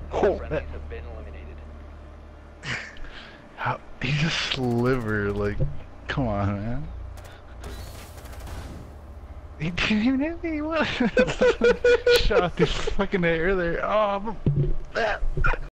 Oh, Friendlies have been eliminated. how, he's a sliver, like, come on, man. He didn't even hit me, what? Shot this fucking air there. Oh,